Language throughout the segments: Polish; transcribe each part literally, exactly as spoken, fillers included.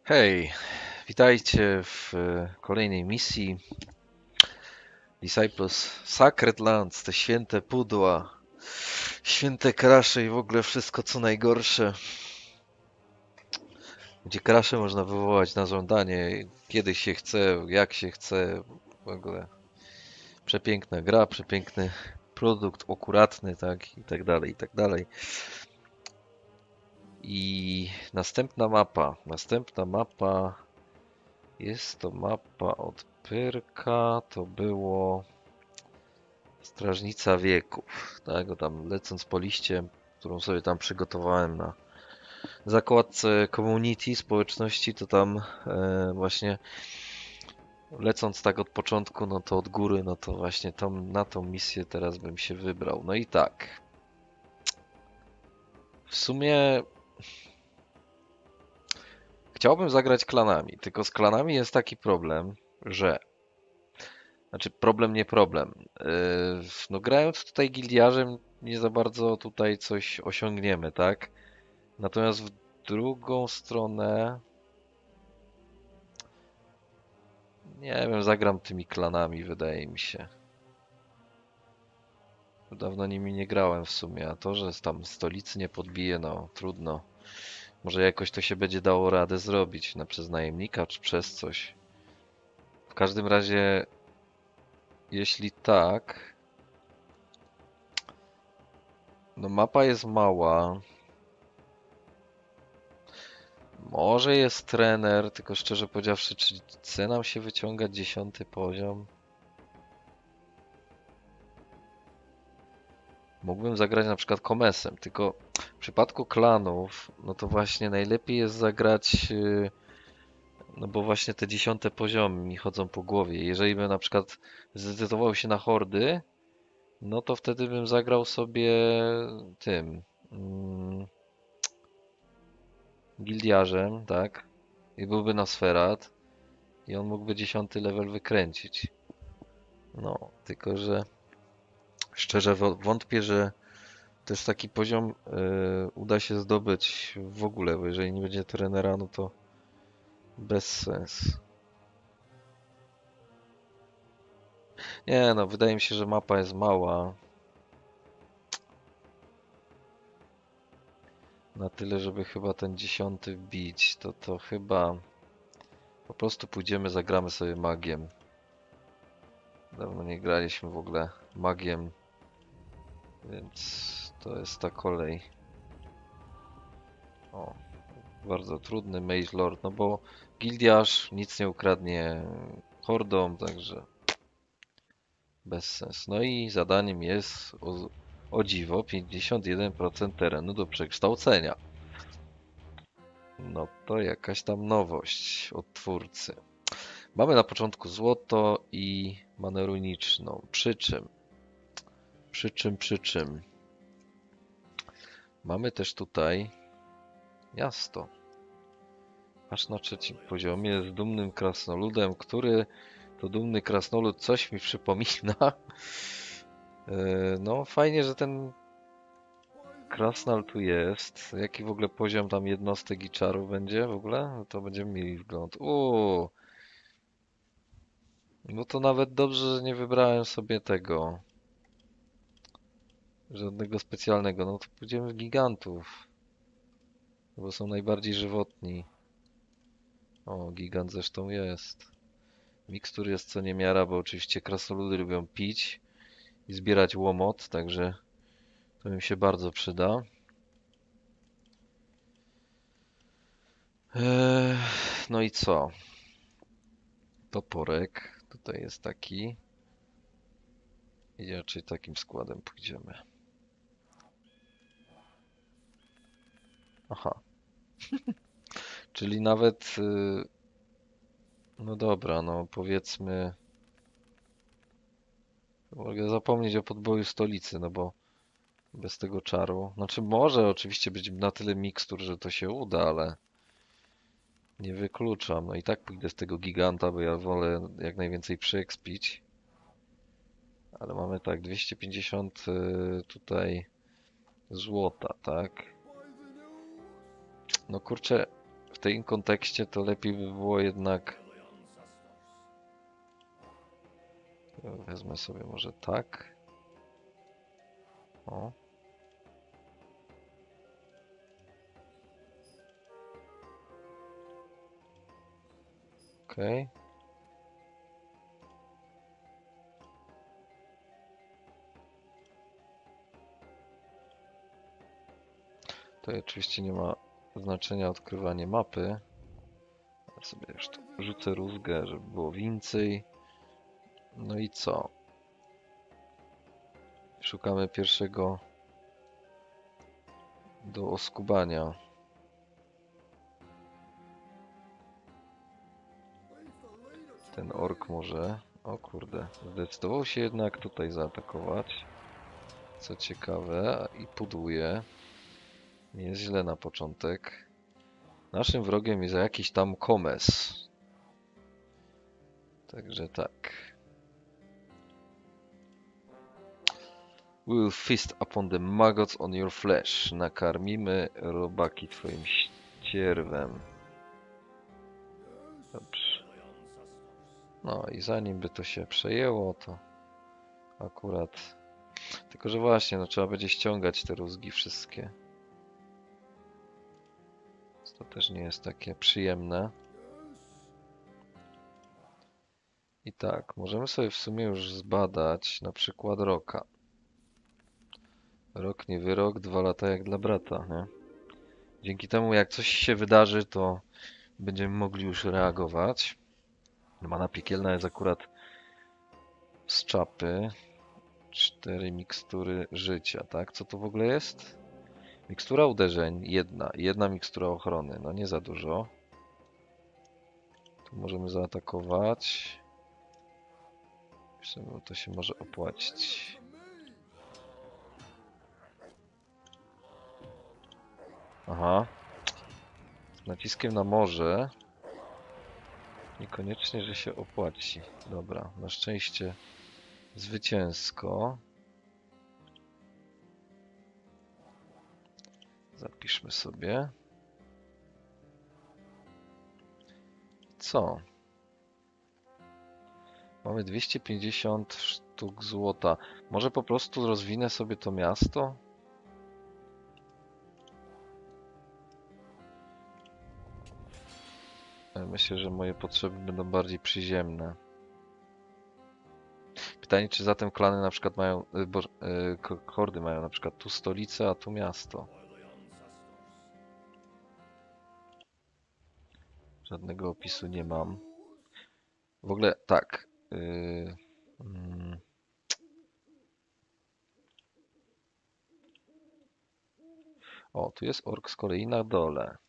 Hej, witajcie w e, kolejnej misji Disciples Sacred Lands, te święte pudła, święte krasze i w ogóle wszystko co najgorsze, gdzie krasze można wywołać na żądanie, kiedy się chce, jak się chce, w ogóle przepiękna gra, przepiękny produkt, akuratny, tak, i tak dalej, i tak dalej. I następna mapa, następna mapa jest to mapa od Pyrka, to było Strażnica Wieków, tak, tam lecąc po liście, którą sobie tam przygotowałem na zakładce community, społeczności, to tam e, właśnie lecąc tak od początku, no to od góry, no to właśnie tam na tą misję teraz bym się wybrał. No i tak, w sumie chciałbym zagrać klanami, tylko z klanami jest taki problem, że Znaczy problem, nie problem. Yy, No grając tutaj gildiarzem nie za bardzo tutaj coś osiągniemy, tak? Natomiast w drugą stronę, nie wiem, zagram tymi klanami, wydaje mi się. Dawno nimi nie grałem w sumie, a to, że tam stolicy nie podbije, no trudno. Może jakoś to się będzie dało radę zrobić, na przez najemnika czy przez coś. W każdym razie, jeśli tak, no mapa jest mała. Może jest trener, tylko szczerze powiedziawszy, czy chce nam się wyciągać dziesiąty poziom? Mógłbym zagrać na przykład komesem, tylko w przypadku klanów, no to właśnie najlepiej jest zagrać, yy, no bo właśnie te dziesiąte poziomy mi chodzą po głowie. Jeżeli bym na przykład zdecydował się na hordy, no to wtedy bym zagrał sobie tym mm, gildiarzem, tak? I byłby na sferat i on mógłby dziesiąty level wykręcić. No, tylko że szczerze wątpię, że też taki poziom y, uda się zdobyć w ogóle, bo jeżeli nie będzie trenera, no to bez sens. Nie no, wydaje mi się, że mapa jest mała. Na tyle, żeby chyba ten dziesiąty wbić, to to chyba po prostu pójdziemy, zagramy sobie magiem. Dawno nie graliśmy w ogóle magiem, więc to jest ta kolej. O, bardzo trudny Mage Lord, no bo gildiarz nic nie ukradnie hordom, także bez sens. No i zadaniem jest o, o dziwo pięćdziesiąt jeden procent terenu do przekształcenia. No to jakaś tam nowość od twórcy. Mamy na początku złoto i manę runiczną. Przy czym, przy czym, przy czym mamy też tutaj miasto. Aż na trzecim poziomie z dumnym krasnoludem, który to dumny krasnolud coś mi przypomina. E, No fajnie, że ten krasnal tu jest. Jaki w ogóle poziom tam jednostek i czarów będzie w ogóle? No to będziemy mieli wgląd. Uuu, no to nawet dobrze, że nie wybrałem sobie tego. Żadnego specjalnego. No to pójdziemy w gigantów. Bo są najbardziej żywotni. O, gigant zresztą jest. Mikstur jest co niemiara, bo oczywiście krasnoludy lubią pić i zbierać łomot, także to im się bardzo przyda. Eee, no i co? Toporek. Tutaj jest taki. I raczej takim składem pójdziemy. Aha. Czyli nawet... y, No dobra, no powiedzmy... Mogę zapomnieć o podboju stolicy, no bo bez tego czaru... Znaczy może oczywiście być na tyle mikstur, że to się uda, ale... Nie wykluczam. No i tak pójdę z tego giganta, bo ja wolę jak najwięcej przyekspić. Ale mamy tak, dwieście pięćdziesiąt y, tutaj złota, tak? No kurczę, w tym kontekście to lepiej by było jednak... Wezmę sobie może tak. O. Okej. Okay. To oczywiście nie ma znaczenia odkrywanie mapy. Ja sobie już tu rzucę rózgę, żeby było więcej. No i co? Szukamy pierwszego do oskubania. Ten ork może... O kurde, zdecydował się jednak tutaj zaatakować. Co ciekawe, i pudłuje. Nie jest źle na początek. Naszym wrogiem jest jakiś tam komes. Także tak. We will feast upon the maggots on your flesh. Nakarmimy robaki twoim ścierwem. Dobrze. No i zanim by to się przejęło, to akurat... Tylko że właśnie, no trzeba będzie ściągać te rózgi wszystkie. To też nie jest takie przyjemne. I tak, możemy sobie w sumie już zbadać na przykład Roka. Rok nie wyrok, dwa lata jak dla brata, nie? Dzięki temu jak coś się wydarzy, to będziemy mogli już reagować. Mana piekielna jest akurat z czapy. Cztery mikstury życia, tak? Co to w ogóle jest? Mikstura uderzeń, jedna. Jedna mikstura ochrony, no nie za dużo. Tu możemy zaatakować. To się może opłacić. Aha. Z naciskiem na morze. Niekoniecznie, że się opłaci. Dobra, na szczęście zwycięsko. Zapiszmy sobie. Co? Mamy dwieście pięćdziesiąt sztuk złota. Może po prostu rozwinę sobie to miasto? Myślę, że moje potrzeby będą bardziej przyziemne. Pytanie, czy zatem klany na przykład mają, bo, yy, hordy mają na przykład tu stolicę, a tu miasto. Żadnego opisu nie mam. W ogóle tak. Yy, mm. O, tu jest ork z kolei na dole.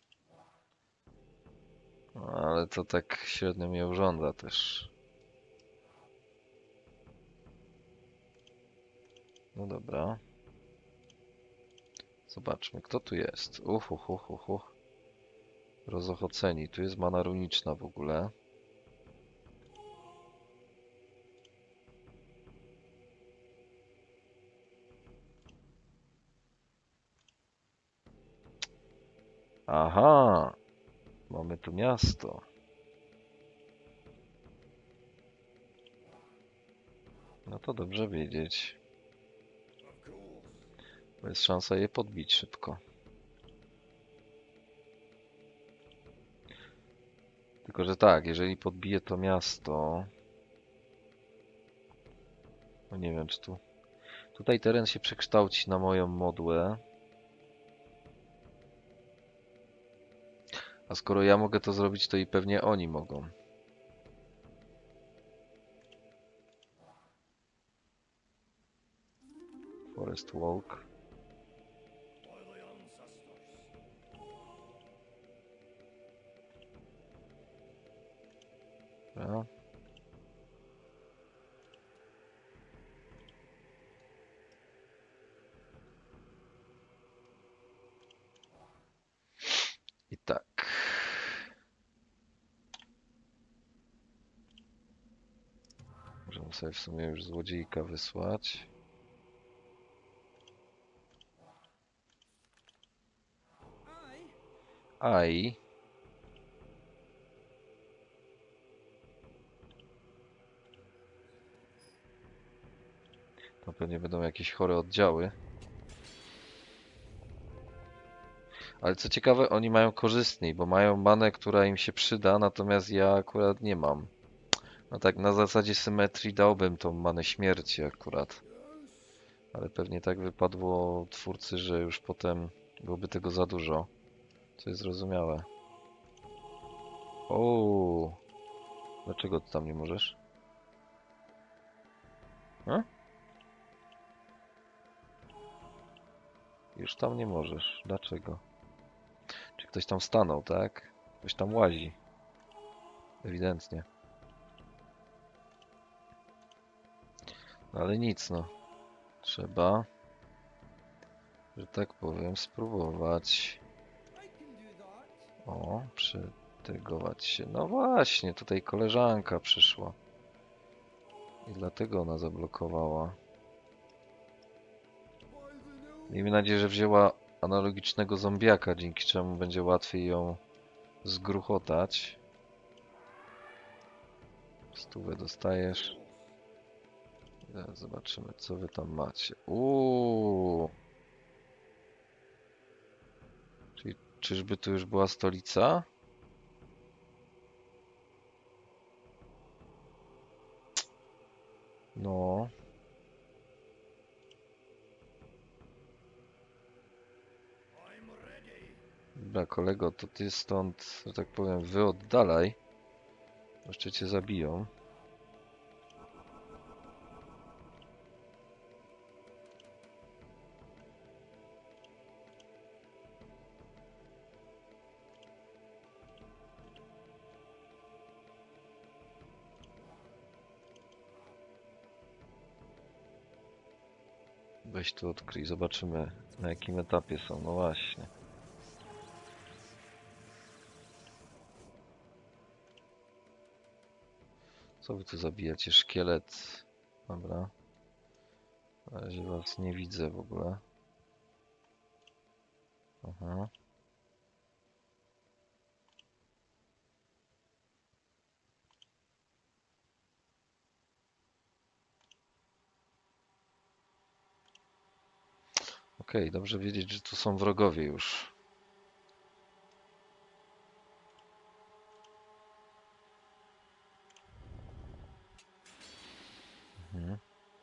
No, ale to tak średnio mnie urządza też. No dobra. Zobaczmy, kto tu jest. Uhu, hu, hu, hu. Rozochoceni. Tu jest mana runiczna w ogóle. Aha! Mamy tu miasto. No to dobrze wiedzieć. Bo jest szansa je podbić szybko. Tylko, że tak, jeżeli podbije to miasto... No nie wiem, czy tu... Tutaj teren się przekształci na moją modłę. A skoro ja mogę to zrobić, to i pewnie oni mogą. Forest Walk. Dobra. I tak. Możemy sobie w sumie już złodziejka wysłać. Aj. pewnie będą jakieś chore oddziały. Ale co ciekawe, oni mają korzystniej, bo mają manę, która im się przyda, natomiast ja akurat nie mam. No tak na zasadzie symetrii dałbym tą manę śmierci akurat. Ale pewnie tak wypadło twórcy, że już potem byłoby tego za dużo. Co jest zrozumiałe. O, dlaczego ty tam nie możesz? A? Już tam nie możesz. Dlaczego? Czy ktoś tam stanął, tak? Ktoś tam łazi. Ewidentnie. No ale nic, no. Trzeba, że tak powiem, spróbować. O, przytygować się. No właśnie, tutaj koleżanka przyszła. I dlatego ona zablokowała. Miejmy nadzieję, że wzięła analogicznego zombiaka, dzięki czemu będzie łatwiej ją zgruchotać. Stówę dostajesz. Zaraz zobaczymy, co wy tam macie. Uuu. Czyli czyżby tu już była stolica? No. Dobra, kolego, to ty stąd, że tak powiem, wy oddalaj. Jeszcze cię zabiją. Weź tu odkryj, zobaczymy na jakim etapie są. No właśnie. Co wy tu zabijacie? Szkielet. Dobra. Na razie was nie widzę w ogóle. Aha. Okej, okay, dobrze wiedzieć, że tu są wrogowie już. Mhm.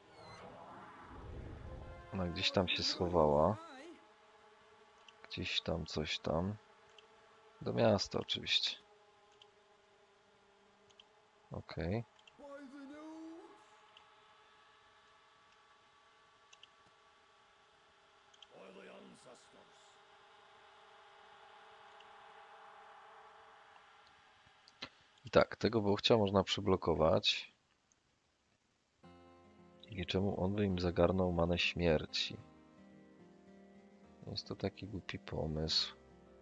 Ona gdzieś tam się schowała. Gdzieś tam, coś tam. Do miasta oczywiście. Okej. Okay. I tak, tego bołchcia można przyblokować. Dzięki czemu on by im zagarnął manę śmierci. Jest to taki głupi pomysł.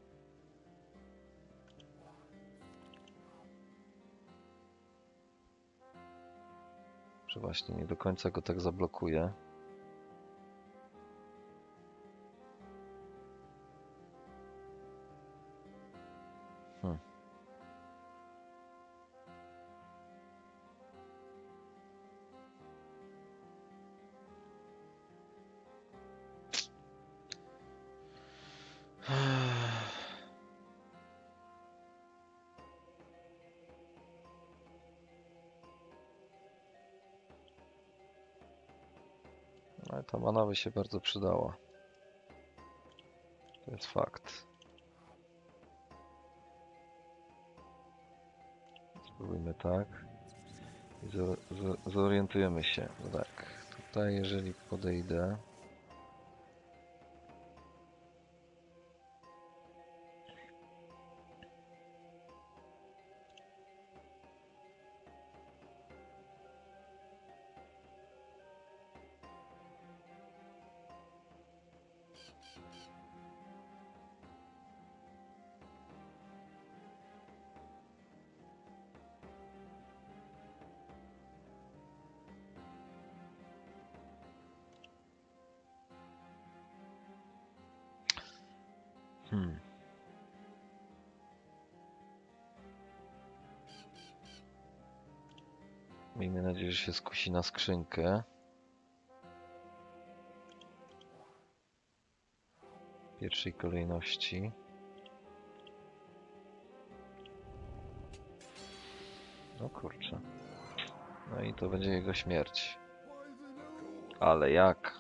Że właśnie nie do końca go tak zablokuje. Hmm. Ale ta mana by się bardzo przydała. To jest fakt. Spróbujmy tak. I zorientujemy się. No tak, tutaj jeżeli podejdę... Hmm. Miejmy nadzieję, że się skusi na skrzynkę. pierwszej kolejności. No kurczę. No i to będzie jego śmierć. Ale jak?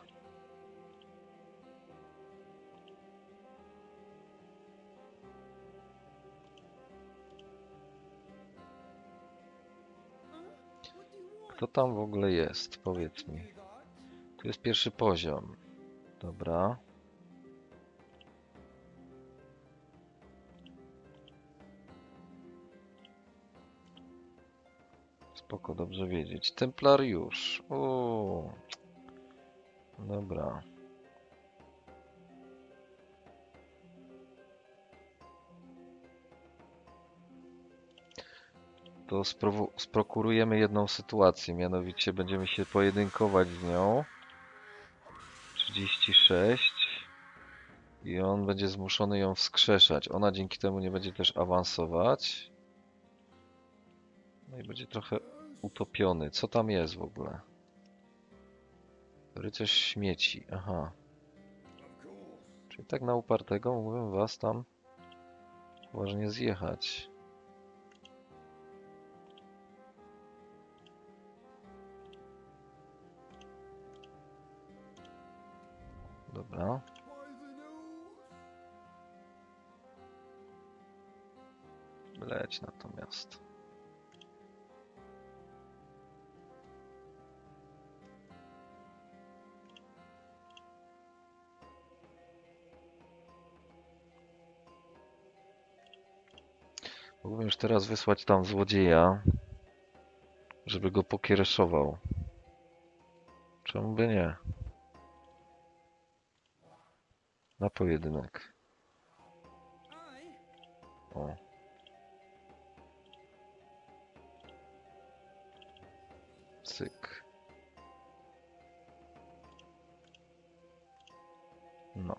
Kto tam w ogóle jest? Powiedz mi. Tu jest pierwszy poziom. Dobra. Spoko, dobrze wiedzieć. Templariusz. O. Dobra. To sprowo- sprokurujemy jedną sytuację, mianowicie będziemy się pojedynkować z nią. trzydzieści sześć. I on będzie zmuszony ją wskrzeszać. Ona dzięki temu nie będzie też awansować. No i będzie trochę utopiony. Co tam jest w ogóle? Rycerz śmieci. Aha. Czyli tak na upartego mógłbym was tam poważnie zjechać. Dobra. Leć natomiast. Mógłbym już teraz wysłać tam złodzieja, żeby go pokiereszował. Czemu by nie? Na pojedynek. O. Cyk. No.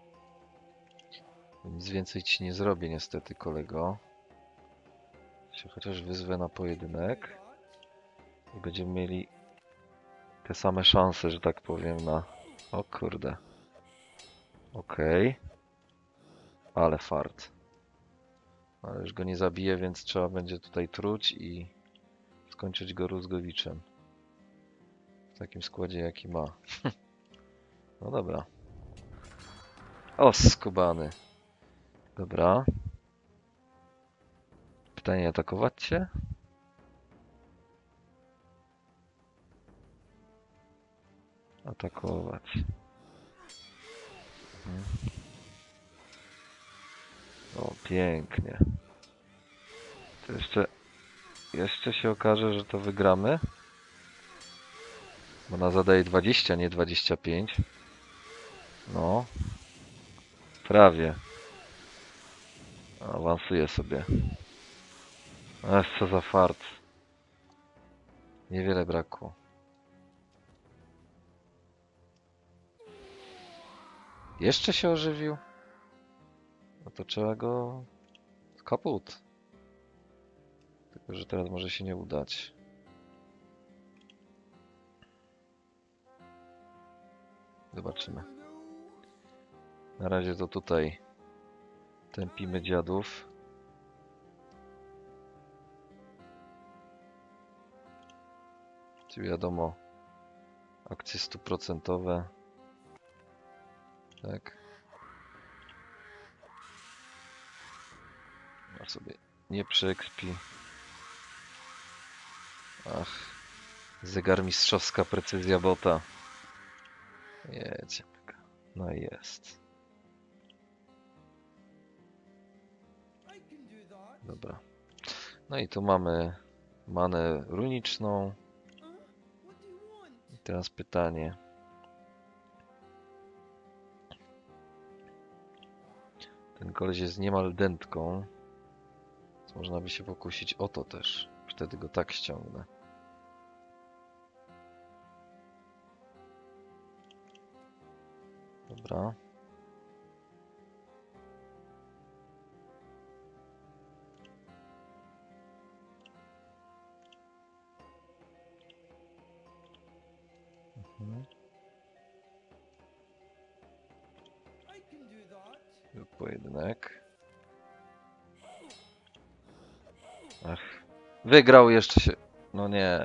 Nic więcej ci nie zrobię niestety, kolego. Się chociaż wyzwę na pojedynek. I będziemy mieli te same szanse, że tak powiem, na... O kurde. Okej. Okay. Ale fart. Ale już go nie zabiję, więc trzeba będzie tutaj truć i skończyć go Rózgowiczem. W takim składzie, jaki ma. No dobra. O, skubany. Dobra. Pytanie, atakować cię? Atakować. Mhm. O, pięknie. To jeszcze... Jeszcze się okaże, że to wygramy. Bo ona zadaje dwadzieścia, nie dwadzieścia pięć. No. Prawie. Awansuję sobie. Ech, co za fart. Niewiele brakło. Jeszcze się ożywił? No to trzeba go... kaput. Tylko, że teraz może się nie udać. Zobaczymy. Na razie to tutaj tępimy dziadów. Tu wiadomo, akcje stuprocentowe. Tak. Ja sobie nie przeekspii. Ach, zegarmistrzowska precyzja bota. Jedzie. No i jest. Dobra. No i tu mamy manę runiczną. I teraz pytanie. Ten koleś jest niemal dętką. Więc można by się pokusić o to też. Wtedy go tak ściągnę. Dobra. Mhm. pojedynek. Ach, wygrał jeszcze się. No nie.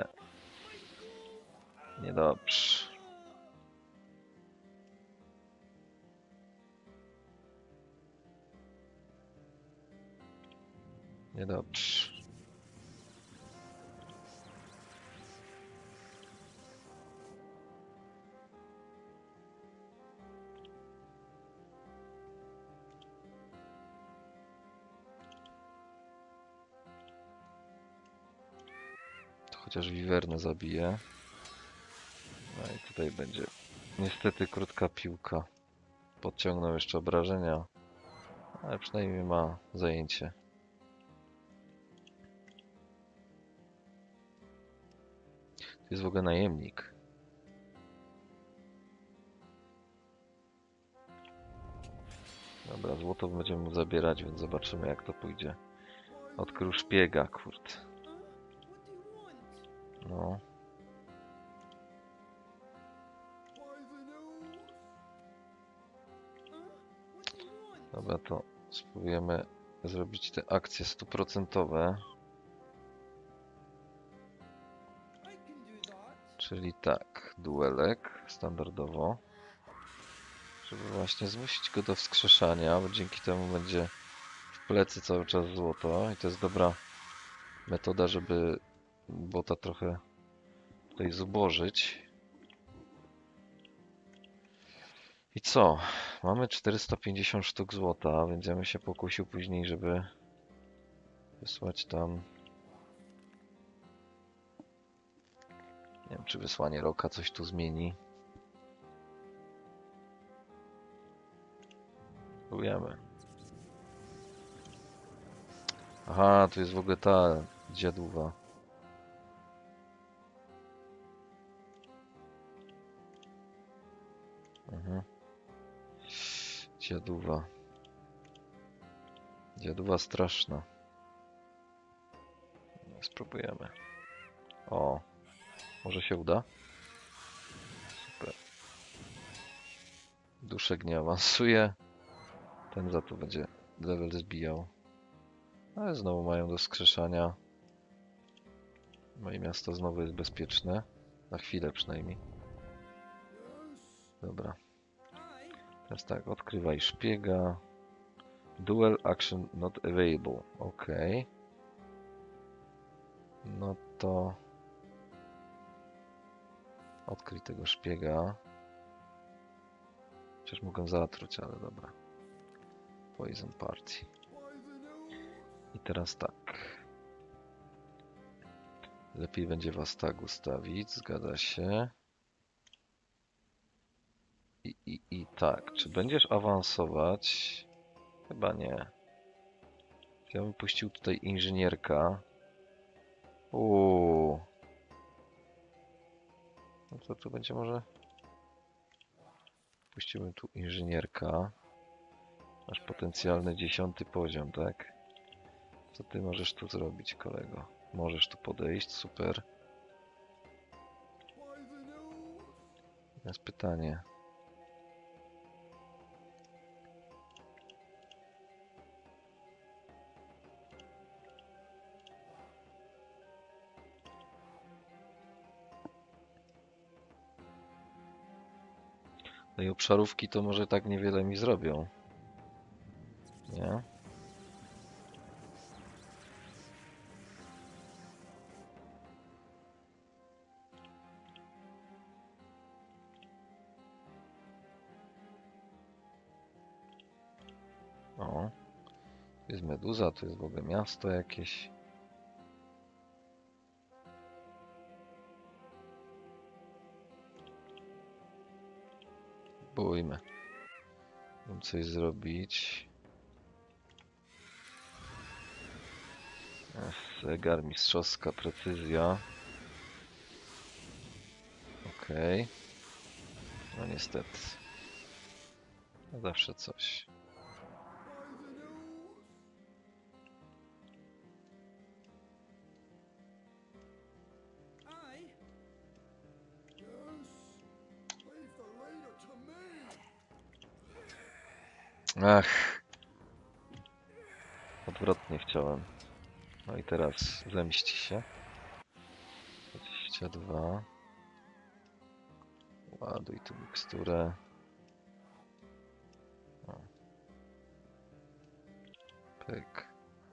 Niedobrze. Niedobrze. To chociaż wiwernę zabije. No i tutaj będzie niestety krótka piłka. Podciągnął jeszcze obrażenia, ale przynajmniej ma zajęcie. To jest w ogóle najemnik. Dobra, złoto będziemy mu zabierać, więc zobaczymy jak to pójdzie. Odkrył szpiega, kurde. No. Dobra, to spróbujemy zrobić te akcje stuprocentowe. Czyli tak, duelek standardowo. Żeby właśnie zmusić go do wskrzeszania, bo dzięki temu będzie w plecy cały czas złoto. I to jest dobra metoda, żeby bota trochę tutaj zubożyć. I co? Mamy czterysta pięćdziesiąt sztuk złota, więc ja bym się pokusił później, żeby wysłać tam... Nie wiem, czy wysłanie roka coś tu zmieni. Spróbujemy. Aha, tu jest w ogóle ta dziadówa. Mhm. Dziadówa. Dziadówa straszna. Spróbujemy. O, może się uda? Super. Duszek nie awansuje. Ten za to będzie level zbijał. Ale znowu mają do skrzeszania. Moje miasto znowu jest bezpieczne. Na chwilę przynajmniej. Dobra. Teraz tak, odkrywaj szpiega. Duel action not available. Ok. No to... Odkryj tego szpiega. Chociaż mogę zatruć, ale dobra. Poison party. I teraz tak. Lepiej będzie was tak ustawić, zgadza się. I, i, i tak, czy będziesz awansować? Chyba nie. Ja bym puścił tutaj inżynierka. Uuu. No to tu będzie może... Puściłbym tu inżynierka. Masz potencjalny dziesiąty poziom, tak? Co ty możesz tu zrobić, kolego? Możesz tu podejść, super. Jest pytanie. No i obszarówki to może tak niewiele mi zrobią. Nie? O. Tu jest meduza, tu jest w ogóle miasto jakieś. Bójmy. Mam coś zrobić. Zegar, mistrzowska precyzja. Okej. Okay. No niestety. No zawsze coś. Ach. Odwrotnie chciałem. No i teraz zemści się. dwadzieścia dwa. Ładuj tu miksturę. O. Pyk.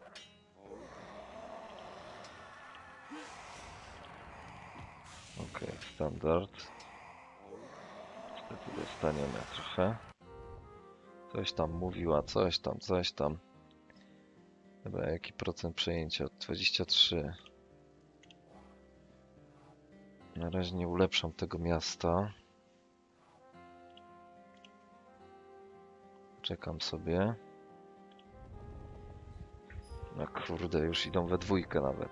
Ok, standard. Niestety dostaniemy trochę. Coś tam mówiła, coś tam, coś tam. Dobra, jaki procent przejęcia? dwadzieścia trzy. Na razie nie ulepszam tego miasta. Czekam sobie. No kurde, już idą we dwójkę nawet.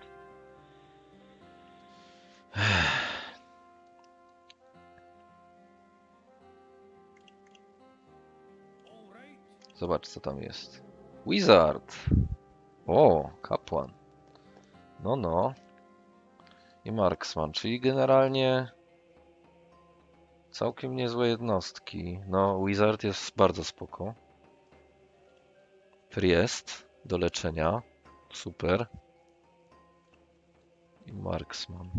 Zobacz, co tam jest. Wizard! O, kapłan. No, no. I marksman, czyli generalnie całkiem niezłe jednostki. No, Wizard jest bardzo spoko. Priest do leczenia. Super. I marksman.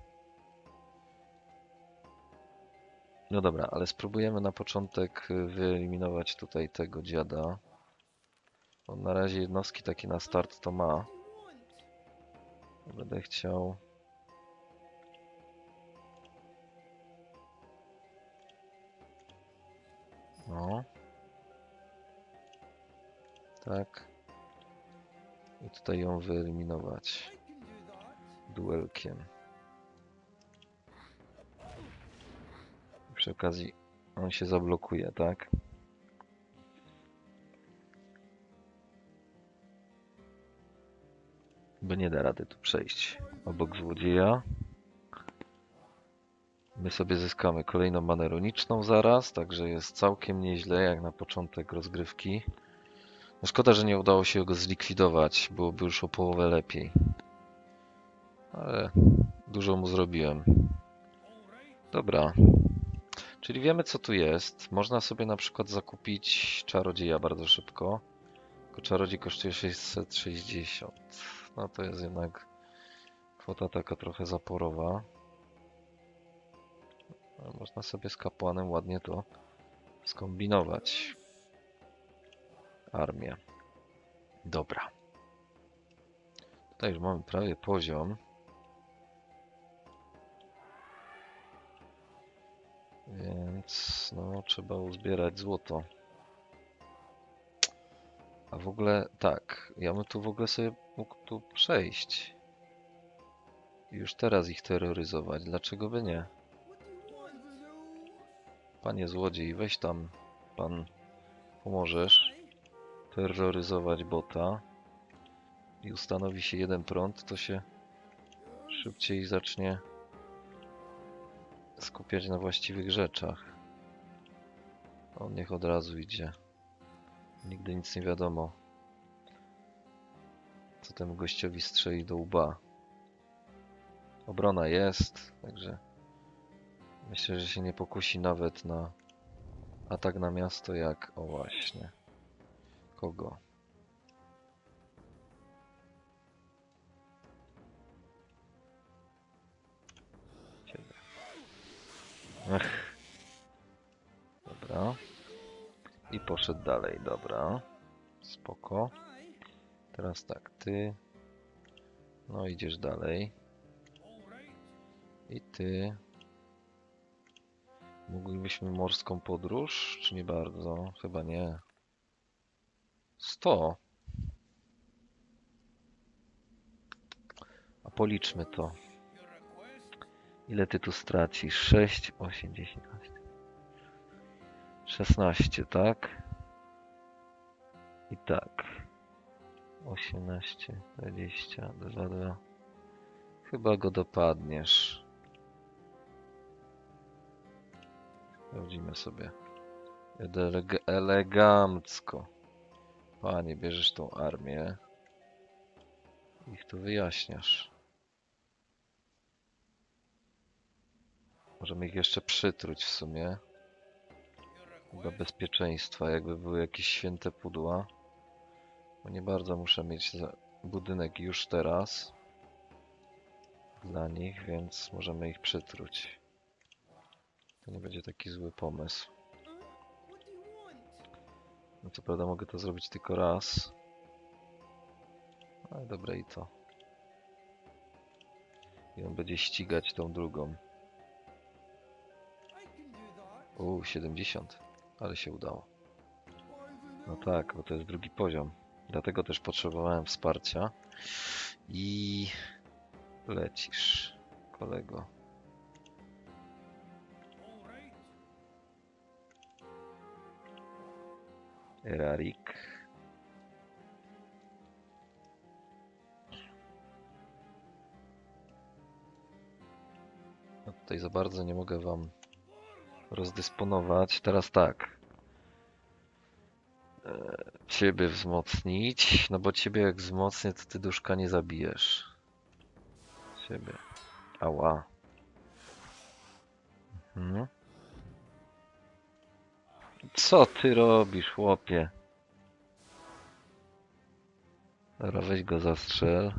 No dobra, ale spróbujemy na początek wyeliminować tutaj tego dziada. On na razie jednostki takie na start to ma. Będę chciał... No. Tak. I tutaj ją wyeliminować. Duelkiem. Przy okazji on się zablokuje, tak? Bo nie da rady tu przejść obok złodzieja. My sobie zyskamy kolejną manę runiczną zaraz, także jest całkiem nieźle jak na początek rozgrywki. No szkoda, że nie udało się go zlikwidować, byłoby już o połowę lepiej. Ale dużo mu zrobiłem. Dobra. Czyli wiemy, co tu jest. Można sobie na przykład zakupić czarodzieja bardzo szybko. Tylko czarodziej kosztuje sześćset sześćdziesiąt. No to jest jednak kwota taka trochę zaporowa. Ale można sobie z kapłanem ładnie to skombinować. Armię. Dobra. Tutaj już mamy prawie poziom. Więc no trzeba uzbierać złoto. A w ogóle tak, ja bym tu w ogóle sobie mógł tu przejść. I już teraz ich terroryzować. Dlaczego by nie? Panie złodziej, weź tam, pan pomożesz terroryzować bota i ustanowi się jeden prąd, to się szybciej zacznie skupiać na właściwych rzeczach. On niech od razu idzie. Nigdy nic nie wiadomo, co temu gościowi strzeli do łba. Obrona jest, także myślę, że się nie pokusi nawet na atak na miasto jak... O właśnie. Kogo? Ciebie. Ech. Dobra. I poszedł dalej, dobra. Spoko. Teraz tak, ty. No idziesz dalej. I ty. Moglibyśmy morską podróż, czy nie bardzo? Chyba nie. sto. A policzmy to. Ile ty tu stracisz? sześć, osiem, dziesięć, szesnaście, tak? I tak. osiemnaście, dwadzieścia, dwa, dwa. Chyba go dopadniesz. Sprawdzimy sobie. Eleg elegancko. Panie, bierzesz tą armię. Ich tu wyjaśniasz. Możemy ich jeszcze przytruć w sumie. Dla bezpieczeństwa, jakby były jakieś święte pudła. Bo nie bardzo muszę mieć za- budynek już teraz dla nich, więc możemy ich przytruć. To nie będzie taki zły pomysł. No co prawda mogę to zrobić tylko raz. Ale dobre i to. I on będzie ścigać tą drugą. Uuu, siedemdziesiąt. Ale się udało. No tak, bo to jest drugi poziom. Dlatego też potrzebowałem wsparcia. I lecisz, kolego. Erarik. No tutaj za bardzo nie mogę wam rozdysponować. Teraz tak. E, ciebie wzmocnić. No bo ciebie jak wzmocnię, to ty duszka nie zabijesz. Ciebie. Ała. Mhm. Co ty robisz, chłopie? Dobra, weź go zastrzel.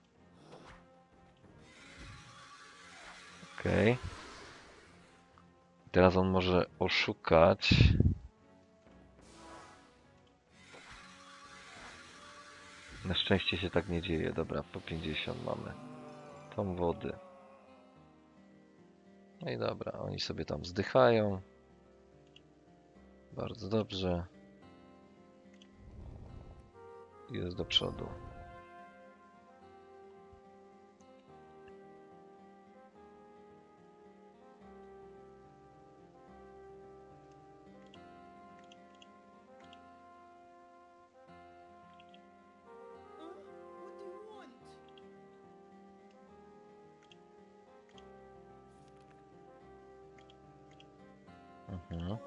Okej. Okay. Teraz on może oszukać. Na szczęście się tak nie dzieje. Dobra, po pięćdziesiąt mamy. Tom wody. No i dobra, oni sobie tam zdychają. Bardzo dobrze. Jest do przodu. Mhm.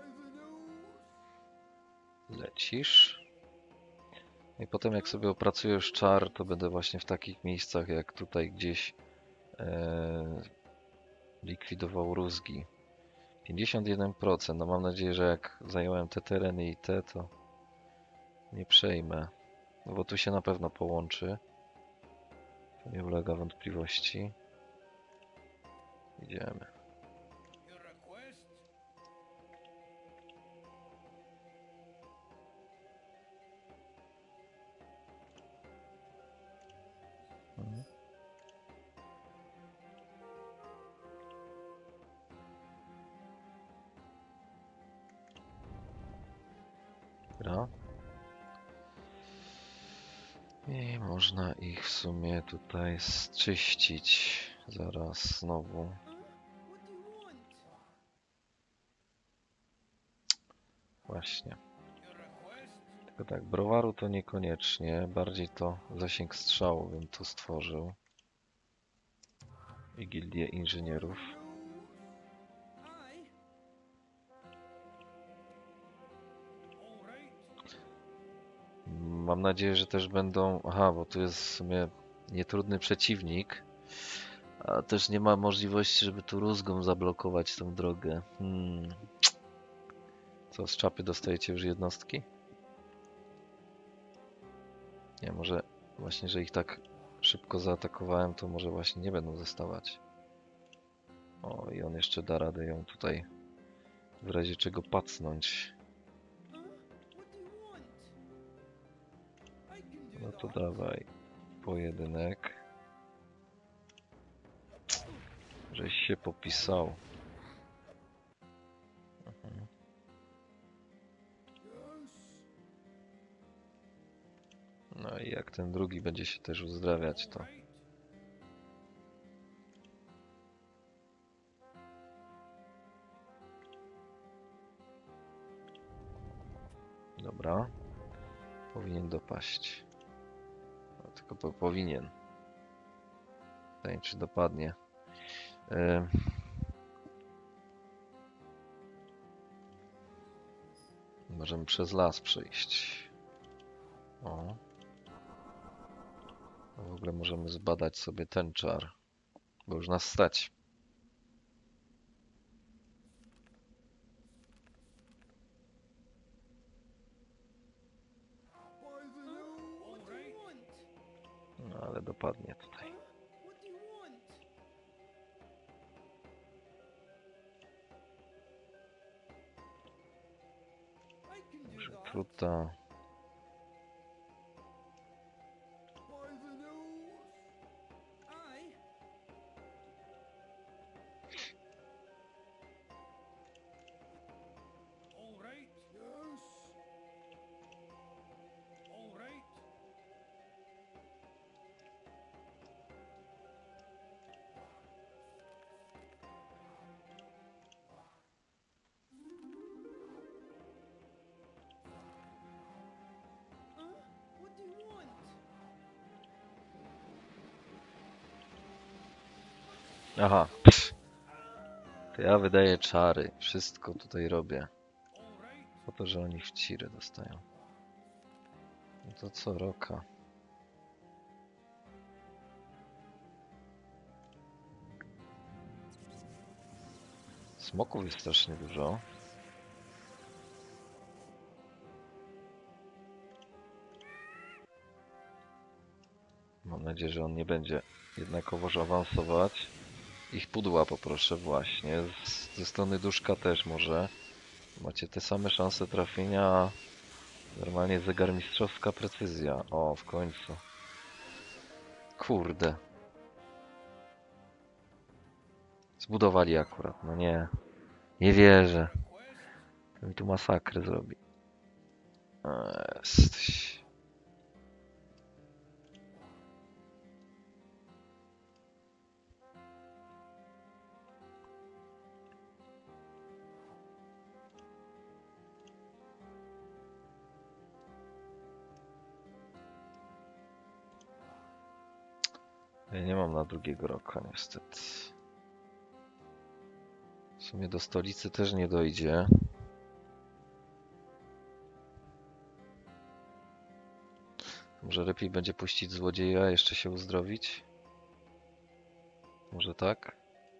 Lecisz. I potem jak sobie opracujesz czar, to będę właśnie w takich miejscach jak tutaj gdzieś e, likwidował rózgi. pięćdziesiąt jeden procent. No mam nadzieję, że jak zająłem te tereny i te, to nie przejmę. No bo tu się na pewno połączy. To nie ulega wątpliwości. Idziemy. Mhm. Dobra. I można ich w sumie tutaj zczyścić. Zaraz znowu. Właśnie. Tylko tak, browaru to niekoniecznie. Bardziej to zasięg strzału bym tu stworzył. I gildię inżynierów. Mam nadzieję, że też będą... Aha, bo tu jest w sumie nietrudny przeciwnik. A też nie ma możliwości, żeby tu rózgą zablokować tą drogę. Hmm. Co, z czapy dostajecie już jednostki? Nie, może właśnie, że ich tak szybko zaatakowałem, to może właśnie nie będą zostawać. O, i on jeszcze da radę ją tutaj w razie czego pacnąć. No to dawaj, pojedynek. Żeś się popisał. Mhm. No i jak ten drugi będzie się też uzdrawiać, to... Dobra. Powinien dopaść. No, tylko po, powinien. Pytanie, czy dopadnie. Yy. Możemy przez las przejść. O. W ogóle możemy zbadać sobie ten czar. Bo już nas stać. No ale dopadnie tutaj. Fruta. Aha. Pff. To ja wydaję czary. Wszystko tutaj robię. Po to, że oni w cirę dostają. No to co, Roka? Smoków jest strasznie dużo. Mam nadzieję, że on nie będzie jednakowoż awansować. Ich pudła poproszę właśnie. Z, ze strony duszka też może. Macie te same szanse trafienia. Normalnie zegarmistrzowska precyzja. O, w końcu. Kurde. Zbudowali akurat. No nie. Nie wierzę. To mi tu masakrę zrobi. Jesteś. Ja nie mam na drugiego roka niestety. W sumie do stolicy też nie dojdzie. Może lepiej będzie puścić złodzieja, jeszcze się uzdrowić? Może tak?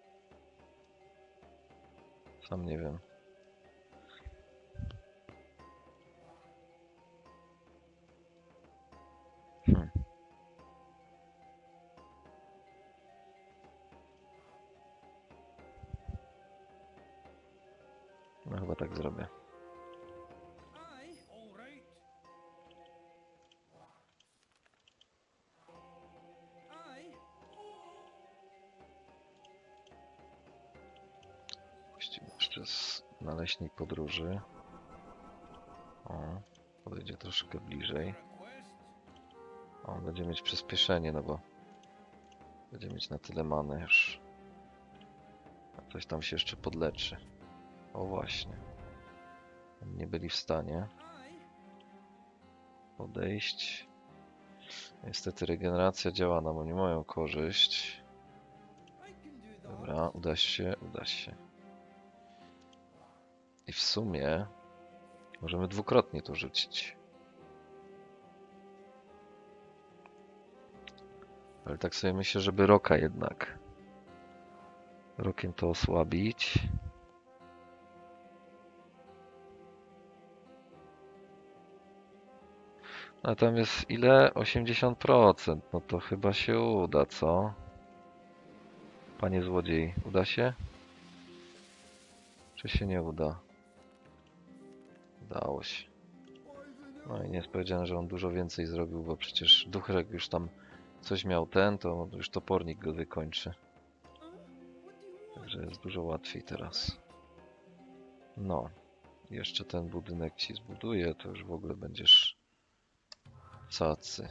Sam nie wiem. Hm. No chyba tak zrobię. Właściwie jeszcze z naleśnik podróży. O, podejdzie troszkę bliżej. On będzie mieć przyspieszenie, no bo będzie mieć na tyle many już. A coś tam się jeszcze podleczy. O właśnie. Nie byli w stanie podejść. Niestety regeneracja działa na nie moją korzyść. Dobra, uda się, uda się. I w sumie możemy dwukrotnie to rzucić. Ale tak sobie myślę, żeby Roka jednak. Rokiem to osłabić. A tam jest ile? osiemdziesiąt procent. No to chyba się uda, co? Panie złodziej, uda się? Czy się nie uda? Udało się. No i nie jest powiedziane, że on dużo więcej zrobił, bo przecież Duchrek już tam coś miał ten, to już topornik go wykończy. Także jest dużo łatwiej teraz. No. Jeszcze ten budynek ci zbuduję, to już w ogóle będziesz cacy.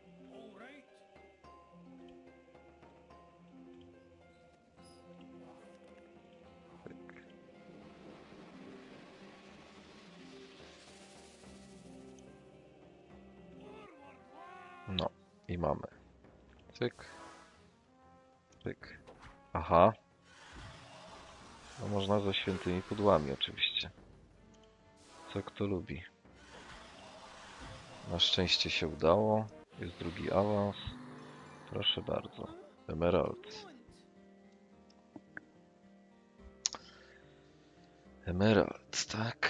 No i mamy. Cyk. Cyk. Aha. No można ze świętymi pudłami oczywiście. Co kto lubi. Na szczęście się udało. Jest drugi awans. Proszę bardzo. Emerald. Emerald, tak.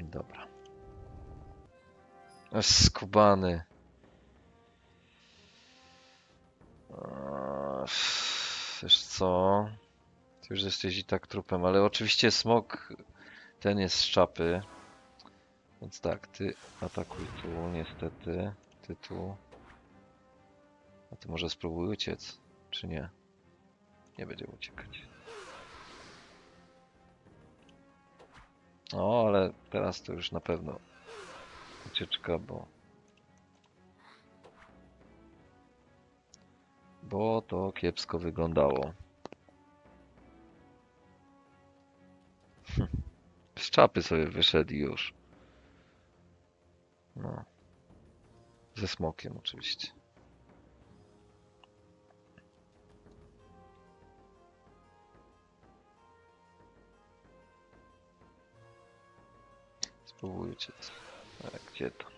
Dobra. Skubany. Eee, Wiesz co? Ty już jesteś i tak trupem, ale oczywiście smok ten jest z czapy. Więc tak, ty atakuj tu, niestety. Ty tu. A ty może spróbuj uciec, czy nie? Nie będzie uciekać. O, ale teraz to już na pewno ucieczka, bo... Bo to kiepsko wyglądało. Z czapy sobie wyszedł i już. No. Ze smokiem oczywiście. Spróbuj uciec. Ale gdzie to?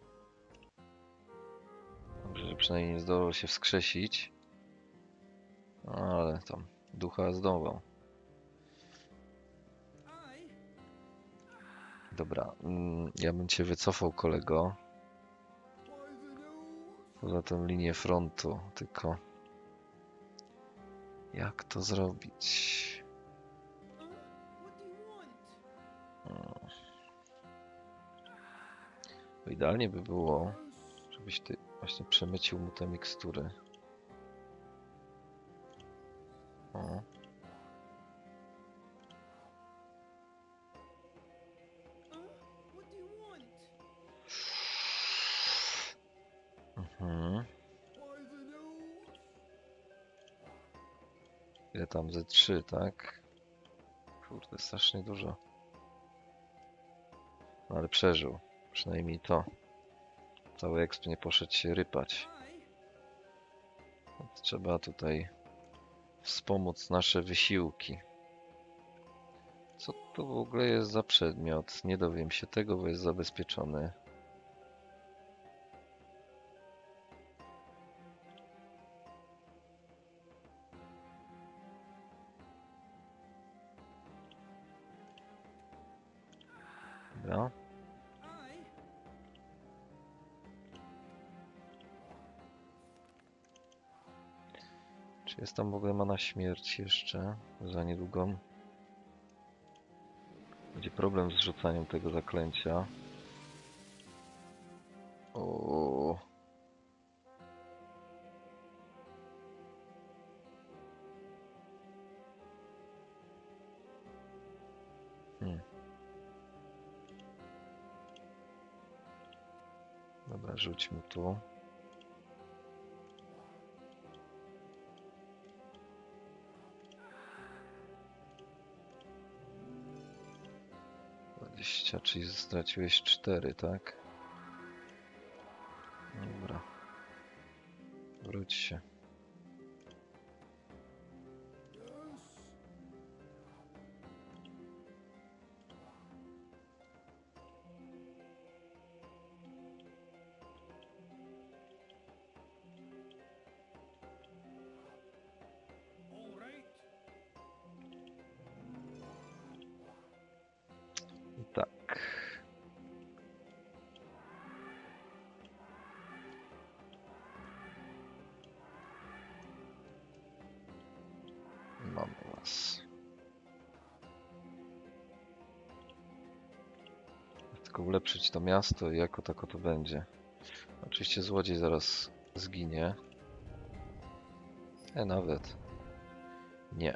Dobrze, że przynajmniej nie zdołał się wskrzesić. No, ale tam ducha zdołał. Dobra, mm, ja bym cię wycofał, kolego. Poza tą linię frontu, tylko... Jak to zrobić? Hmm. Bo idealnie by było, żebyś ty właśnie przemycił mu te mikstury. O. Mhm. Ile tam? Ze trzy, tak? Kurde, strasznie dużo. No ale przeżył. Przynajmniej to. Cały exp nie poszedł się rypać. Więc trzeba tutaj wspomóc nasze wysiłki. Co to w ogóle jest za przedmiot? Nie dowiem się tego, bo jest zabezpieczony. Dobra. Czy jest tam w ogóle mana śmierć jeszcze? Za niedługo będzie problem z rzucaniem tego zaklęcia. O. Hmm. Dobra, rzućmy tu. dwadzieścia, czyli straciłeś cztery, tak? Dobra. Wróć się. I tak. Mamy was. Tylko ulepszyć to miasto i jako tako to będzie. Oczywiście złodziej zaraz zginie. E, nawet. Nie.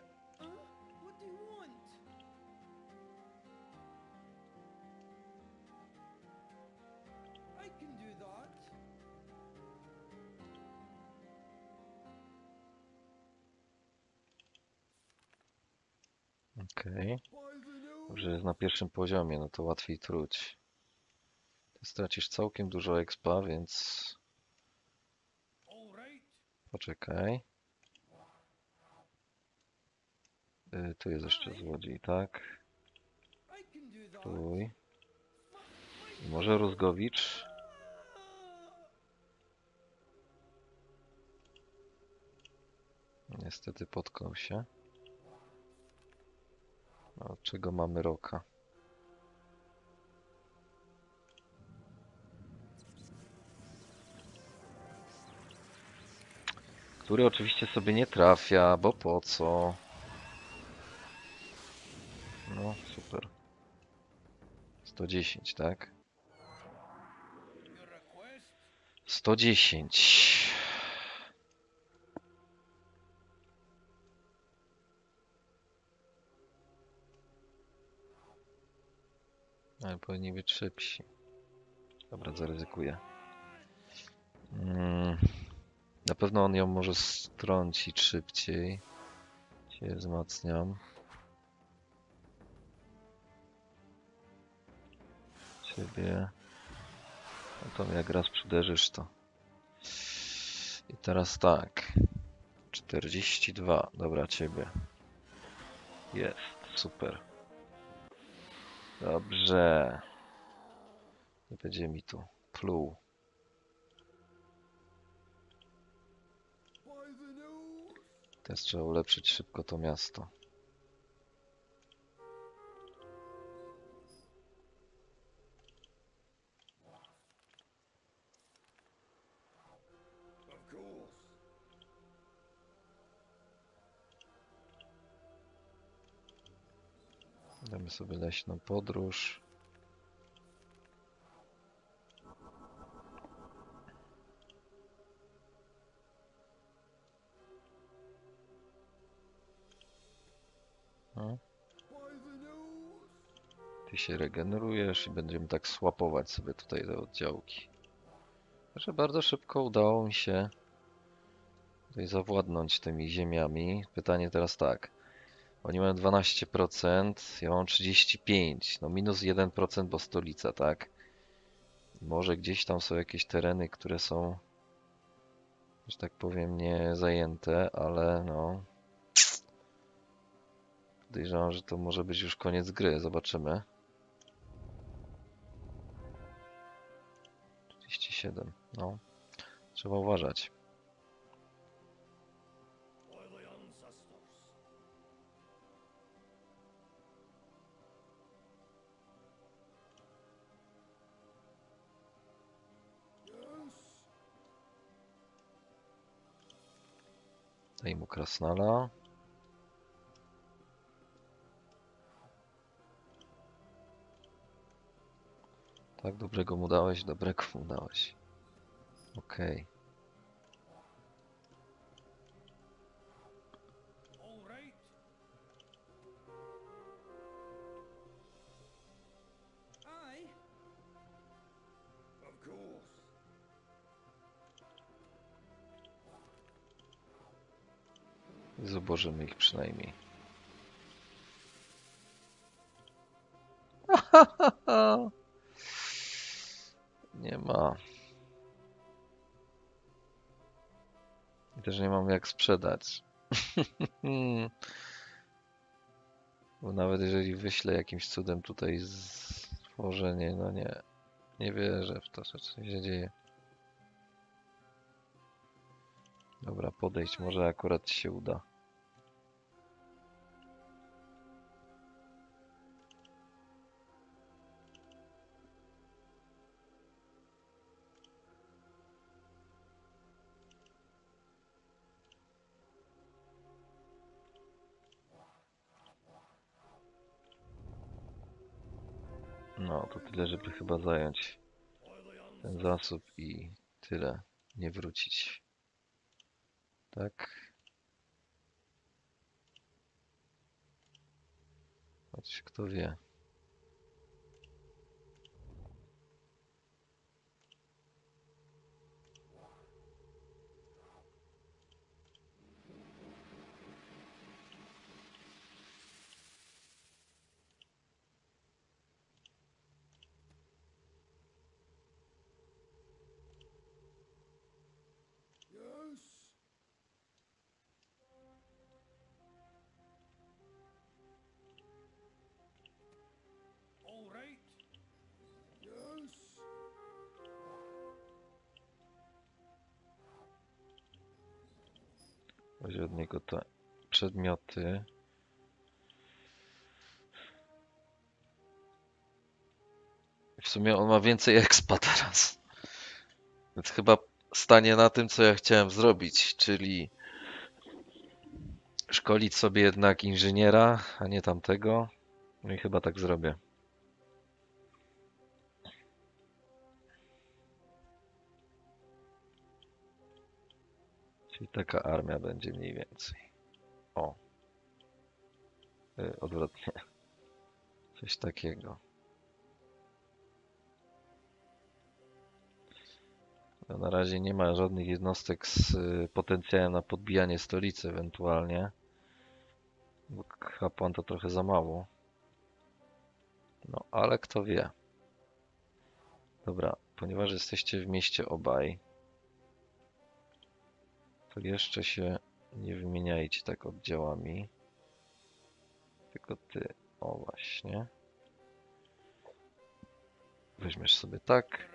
Okej. Okay. Dobrze, jest na pierwszym poziomie, no to łatwiej truć. Ty stracisz całkiem dużo expa, więc... Poczekaj. Yy, tu jest jeszcze złodziej, tak? Stój. Może Rózgowicz? Niestety potknął się. A od czego mamy roka? który oczywiście sobie nie trafia, bo po co? No, super. sto dziesięć, tak? sto dziesięć. Ale powinni być szybsi. Dobra, zaryzykuję. Mm, na pewno on ją może strącić szybciej. Cię wzmacniam. Ciebie. No to jak raz przyderzysz to. I teraz tak. czterdzieści dwa. Dobra, ciebie. Jest. Super. Dobrze. Nie będzie mi tu pluł. Teraz trzeba ulepszyć szybko to miasto. Damy sobie leśną podróż. No. Ty się regenerujesz i będziemy tak swapować sobie tutaj te oddziałki. Także bardzo szybko udało mi się tutaj zawładnąć tymi ziemiami. Pytanie teraz tak. Oni mają dwanaście procent, ja mam trzydzieści pięć procent. No minus jeden procent, bo stolica, tak? Może gdzieś tam są jakieś tereny, które są, że tak powiem, nie zajęte, ale no... Podejrzewam, że to może być już koniec gry. Zobaczymy. trzydzieści siedem. No. Trzeba uważać. Daj mu krasnala. Tak, dobrego mu dałeś, dobrego mu dałeś. Okej. Zobaczymy ich przynajmniej. Nie ma. I też nie mam jak sprzedać. Bo nawet jeżeli wyślę jakimś cudem tutaj stworzenie, no nie. Nie wierzę w to, co się dzieje. Dobra, podejść, może akurat ci się uda. No, to tyle, żeby chyba zająć ten zasób i tyle. Nie wrócić. Tak? Choć kto wie. Weź od niego te przedmioty. W sumie on ma więcej expa teraz. Więc chyba stanie na tym, co ja chciałem zrobić, czyli szkolić sobie jednak inżyniera, a nie tamtego. No i chyba tak zrobię. Czyli taka armia będzie mniej więcej. O, yy, odwrotnie. Coś takiego. No, na razie nie ma żadnych jednostek z y, potencjałem na podbijanie stolicy ewentualnie. Bo kapłan to trochę za mało. No, ale kto wie. Dobra, ponieważ jesteście w mieście obaj, to jeszcze się nie wymieniajcie tak oddziałami. Tylko ty, o właśnie. Weźmiesz sobie tak.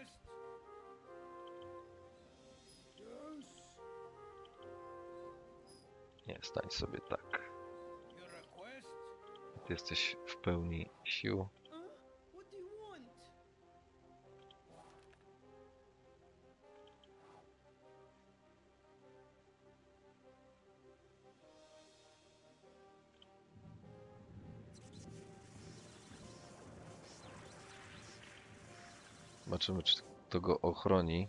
Nie, stań sobie tak. Ty jesteś w pełni sił. Zobaczymy, czy to go ochroni.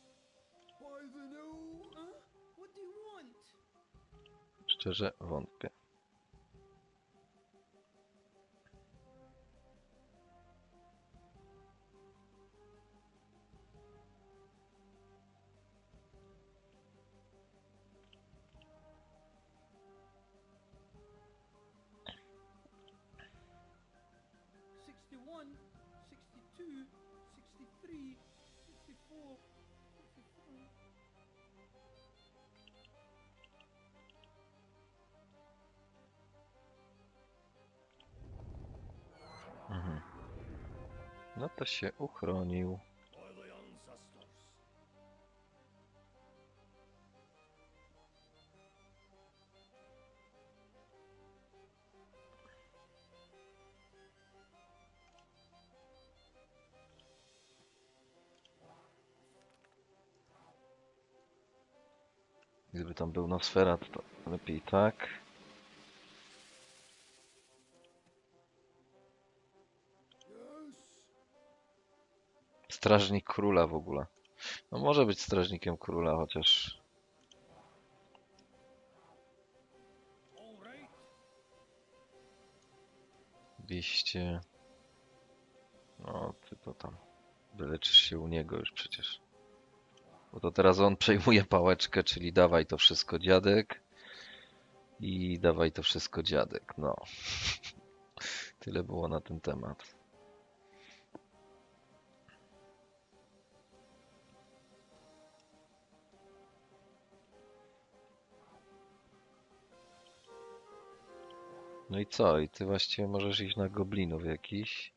Szczerze wątpię. Mhm. No to się uchronił. Gdyby tam był Nosferat, to lepiej tak. Strażnik króla w ogóle. No może być strażnikiem króla, chociaż... dwieście... No, ty to tam... Wyleczysz się u niego już przecież. Bo to teraz on przejmuje pałeczkę, czyli dawaj to wszystko dziadek. I dawaj to wszystko dziadek, no. Tyle było na ten temat. No i co? I ty właściwie możesz iść na goblinów jakiś.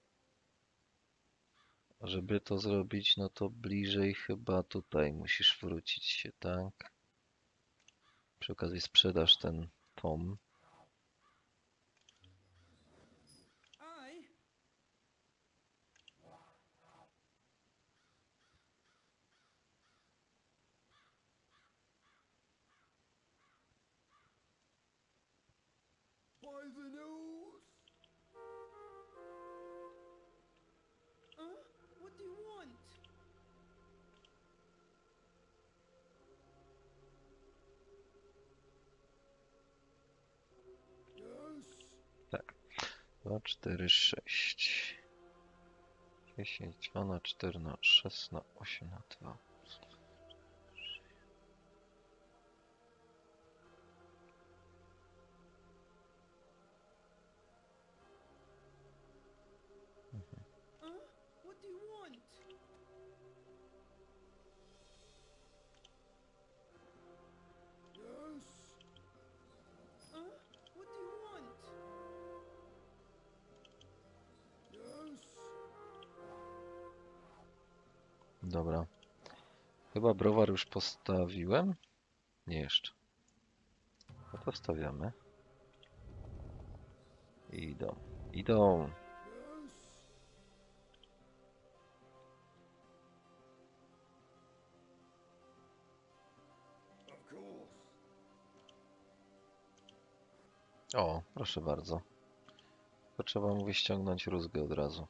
Żeby to zrobić, no to bliżej chyba tutaj musisz wrócić się, tak? Przy okazji sprzedasz ten tom. Tak. dwa, cztery, sześć. dziesięć, dwa na cztery na sześć na osiem na dwa. Dobra. Chyba browar już postawiłem? Nie jeszcze. No to stawiamy. I idą. Idą. O, proszę bardzo. To trzeba mu ściągnąć rózgę od razu.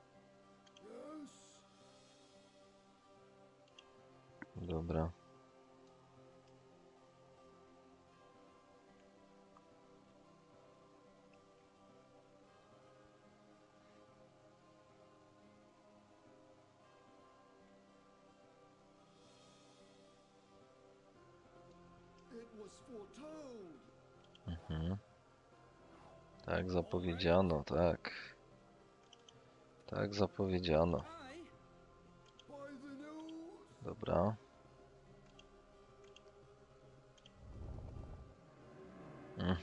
Dobra. Mhm. Tak zapowiedziano, tak. Tak zapowiedziano. Dobra. Mm.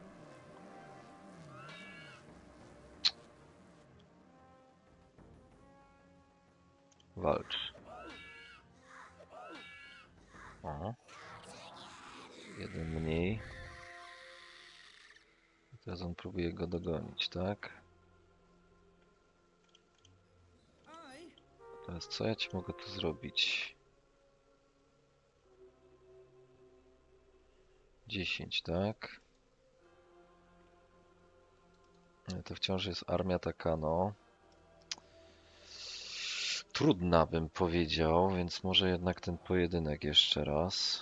Walcz. O. Jeden mniej. Teraz on próbuje go dogonić, tak? Teraz co ja ci mogę tu zrobić? dziesięć, tak? Ale to wciąż jest armia taka, no. Trudna bym powiedział, więc może jednak ten pojedynek jeszcze raz.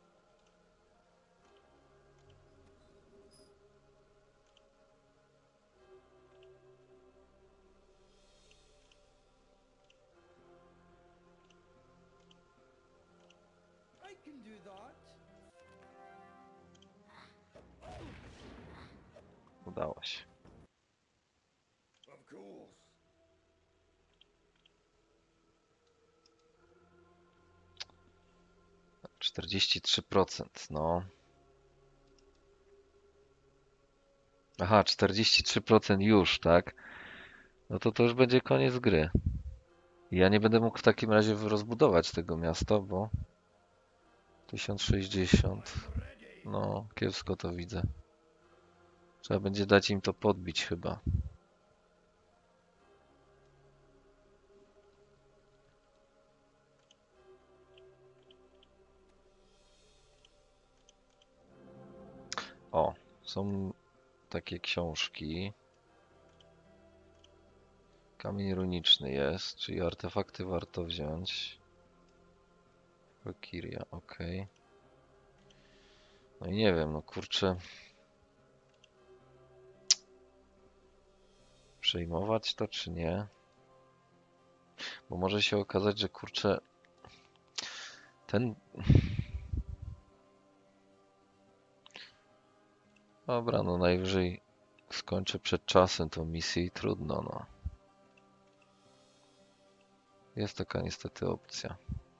Udało się. czterdzieści trzy procent, no. Aha, czterdzieści trzy procent już, tak? No to to już będzie koniec gry. Ja nie będę mógł w takim razie rozbudować tego miasta, bo tysiąc sześćdziesiąt. No, kiepsko to widzę. Trzeba będzie dać im to podbić chyba. O, są takie książki. Kamień runiczny jest, czyli artefakty warto wziąć. Valkyria, ok. No i nie wiem, no kurczę. Przejmować to czy nie? Bo może się okazać, że kurczę. Ten. Dobra, no najwyżej skończę przed czasem tą misję i trudno, no. Jest taka niestety opcja.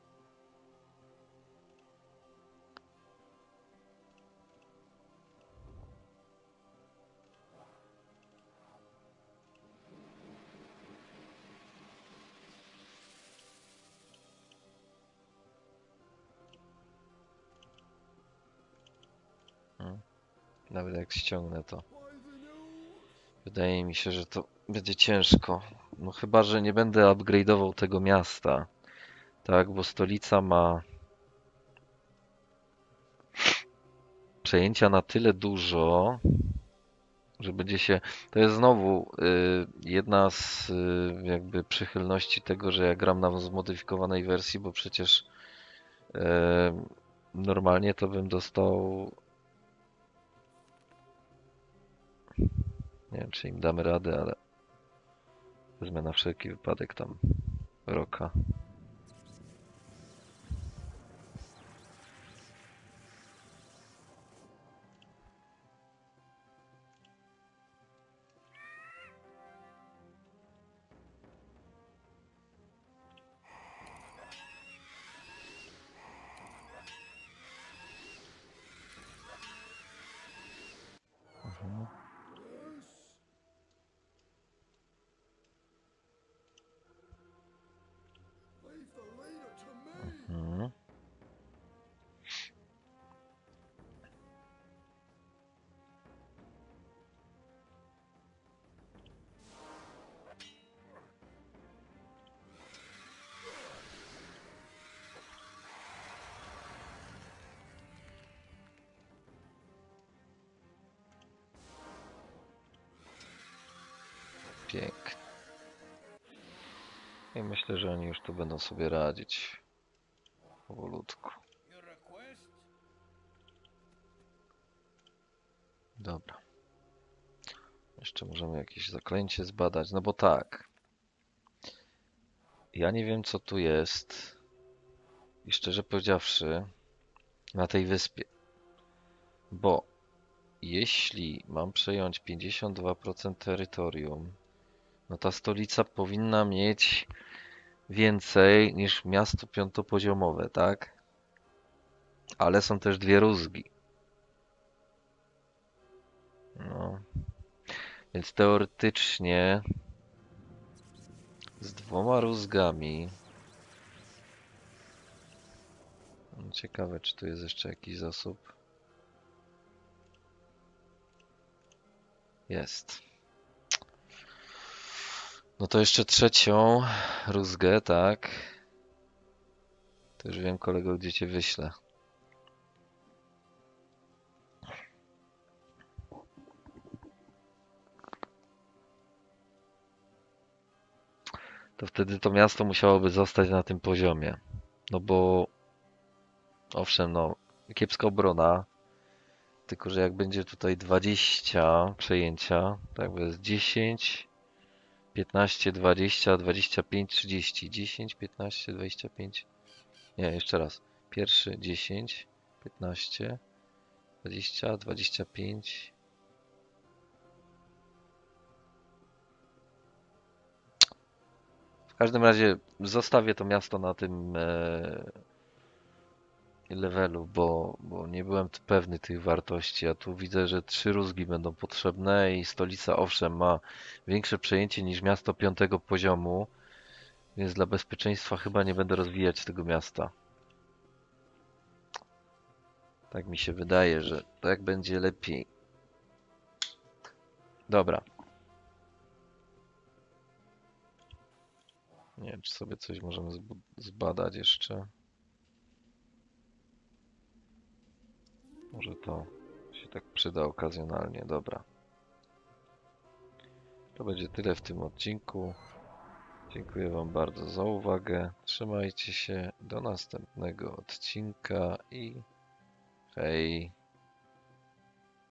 Hmm. Nawet jak ściągnę to. Wydaje mi się, że to będzie ciężko. No chyba, że nie będę upgrade'ował tego miasta. Tak, bo stolica ma przejęcia na tyle dużo, że będzie się... To jest znowu y, jedna z y, jakby przychylności tego, że ja gram na zmodyfikowanej wersji, bo przecież y, normalnie to bym dostał... Nie wiem, czy im damy radę, ale wezmę na wszelki wypadek tam roka. Mhm. Pięknie. I myślę, że oni już tu będą sobie radzić powolutku. Dobra. Jeszcze możemy jakieś zaklęcie zbadać, no bo tak. Ja nie wiem, co tu jest. I szczerze powiedziawszy, na tej wyspie. Bo jeśli mam przejąć pięćdziesiąt dwa procent terytorium, no ta stolica powinna mieć więcej niż miasto piątopoziomowe, tak? Ale są też dwie rózgi. No. Więc teoretycznie z dwoma rózgami. No, ciekawe, czy tu jest jeszcze jakiś zasób. Jest. No to jeszcze trzecią rózgę, tak? To już wiem, kolego, gdzie cię wyślę. To wtedy to miasto musiałoby zostać na tym poziomie. No bo owszem, no kiepska obrona. Tylko że jak będzie tutaj dwadzieścia przejęcia, tak, bo jest dziesięć, piętnaście, dwadzieścia, dwadzieścia pięć, trzydzieści. dziesięć, piętnaście, dwadzieścia pięć. Nie, jeszcze raz. Pierwszy dziesięć, piętnaście, dwadzieścia, dwadzieścia pięć. W każdym razie zostawię to miasto na tym e, levelu, bo, bo nie byłem tu pewny tych wartości, a tu widzę, że trzy rózgi będą potrzebne i stolica owszem ma większe przejęcie niż miasto piątego poziomu, więc dla bezpieczeństwa chyba nie będę rozwijać tego miasta. Tak mi się wydaje, że tak będzie lepiej. Dobra. Nie wiem, czy sobie coś możemy zbadać jeszcze. Może to się tak przyda okazjonalnie. Dobra. To będzie tyle w tym odcinku. Dziękuję Wam bardzo za uwagę. Trzymajcie się. Do następnego odcinka i hej.